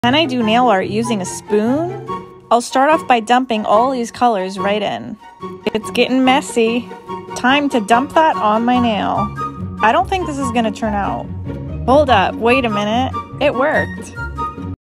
Can I do nail art using a spoon? I'll start off by dumping all these colors right in. It's getting messy. Time to dump that on my nail. I don't think this is gonna turn out. Hold up, wait a minute. It worked.